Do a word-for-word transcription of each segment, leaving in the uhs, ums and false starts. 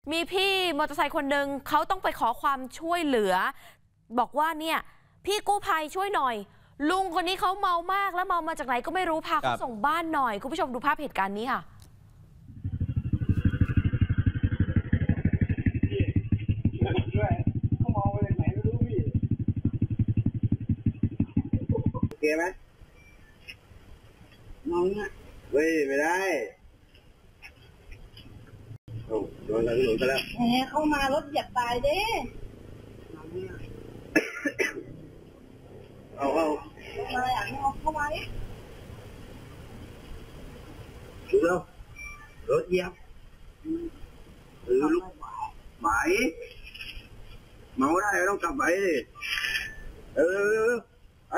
มีพี่มอเตอร์ไซค์คนหนึ่งเขาต้องไปขอความช่วยเหลือบอกว่าเนี่ยพี่กู้ภัยช่วยหน่อยลุงคนนี้เขาเมามากแล้วเมามาจากไหนก็ไม่รู้พาเขาส่งบ้านหน่อยคุณผู้ชมดูภาพเหตุการณ์นี้ค่ะเขาเมาไปจากไหนไม่รู้พี่โอเคไหมเมาเนี่ยเฮ้ยไม่ได้โอ้โดนอะไรหลุดไปแล้วแหมเข้ามารถเหยียบตายเด้เอาเอามาอย่างนี้เอาเข้ามาดิดูเร็วรถเหยียบเออลูกไหวเมาได้ต้องกลับไหวดิเออไอ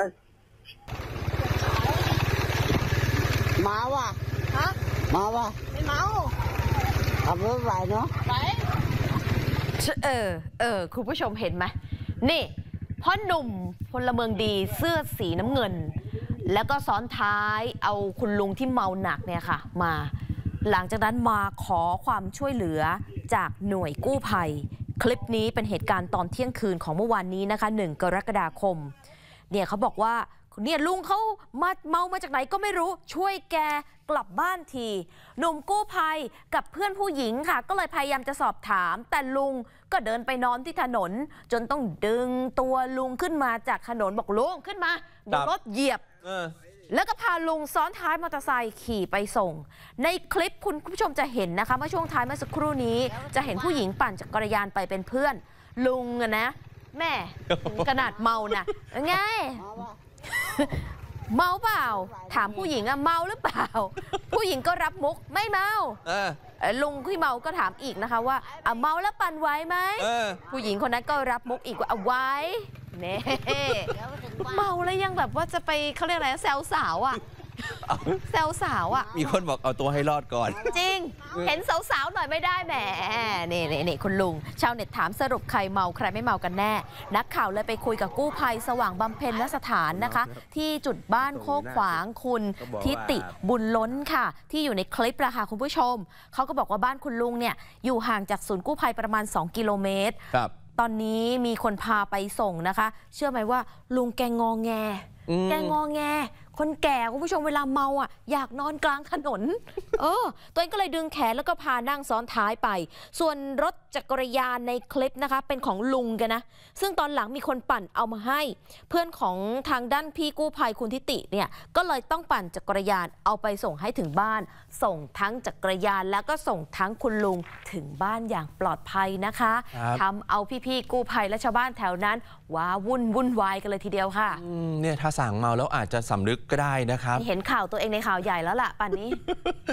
มาว่ะฮะมาว่ะไม่เมาขับรถไหวเนาะไหวเออเออคุณผู้ชมเห็นไหมนี่พ่อหนุ่มพลเมืองดีเสื้อสีน้ำเงินแล้วก็ซ้อนท้ายเอาคุณลุงที่เมาหนักเนี่ยค่ะมาหลังจากนั้นมาขอความช่วยเหลือจากหน่วยกู้ภัยคลิปนี้เป็นเหตุการณ์ตอนเที่ยงคืนของเมื่อวานนี้นะคะหนึ่งกรกฎาคมเนี่ยเขาบอกว่าเนี่ยลุงเขามาเมามาจากไหนก็ไม่รู้ช่วยแกกลับบ้านทีหนุ่มกู้ภัยกับเพื่อนผู้หญิงค่ะก็เลยพยายามจะสอบถามแต่ลุงก็เดินไปนอนที่ถนนจนต้องดึงตัวลุงขึ้นมาจากถนนบอกลุงขึ้นมาเดี๋ยวรถเหยียบแล้วก็พาลุงซ้อนท้ายมอเตอร์ไซค์ขี่ไปส่งในคลิปคุณผู้ชมจะเห็นนะคะเมื่อช่วงท้ายเมื่อสักครู่นี้จะเห็นผู้หญิงปั่นจักรยานไปเป็นเพื่อนลุงอะนะแม่ขนาดเมานะไงเมาเปล่าถามผู้หญิงอะเมาหรือเปล่าผู้หญิงก็รับมุกไม่เมาลุงที่เมาก็ถามอีกนะคะว่าอะเมาแล้วปั่นไหวไหมผู้หญิงคนนั้นก็รับมุกอีกว่าเอาไว้เน่เมาแล้วยังแบบว่าจะไปเขาเรียกอะไรแซวสาวอะแซวสาวอะมีคนบอกเอาตัวให้รอดก่อนจริงเห็นสาวๆหน่อยไม่ได้แหมนี่นี่นี่คุณลุงชาวเน็ตถามสรุปใครเมาใครไม่เมากันแน่นักข่าวเลยไปคุยกับกู้ภัยสว่างบำเพ็ญสถานนะคะที่จุดบ้านโคกขวางคุณทิติบุญล้นค่ะที่อยู่ในคลิปละค่ะคุณผู้ชมเขาก็บอกว่าบ้านคุณลุงเนี่ยอยู่ห่างจากศูนย์กู้ภัยประมาณสองกิโลเมตรตอนนี้มีคนพาไปส่งนะคะเชื่อไหมว่าลุงแกงอแงแกงอแงคนแก่คุณผู้ชมเวลาเมาอ่ะอยากนอนกลางถนนเออตัวเองก็เลยดึงแขนแล้วก็พานั่งซ้อนท้ายไปส่วนรถจักรยานในคลิปนะคะเป็นของลุงกันนะซึ่งตอนหลังมีคนปั่นเอามาให้เพื่อนของทางด้านพี่กู้ภัยคุณทิติเนี่ยก็เลยต้องปั่นจักรยานเอาไปส่งให้ถึงบ้านส่งทั้งจักรยานแล้วก็ส่งทั้งคุณลุงถึงบ้านอย่างปลอดภัยนะคะทำเอาพี่ๆกู้ภัยและชาวบ้านแถวนั้นว้าวุ่นวุ่นวายกันเลยทีเดียวค่ะเนี่ยถ้าสั่งเมาแล้วอาจจะสำนึกก็ได้นะครับเห็นข่าวตัวเองในข่าวใหญ่แล้วล่ะป่านนี้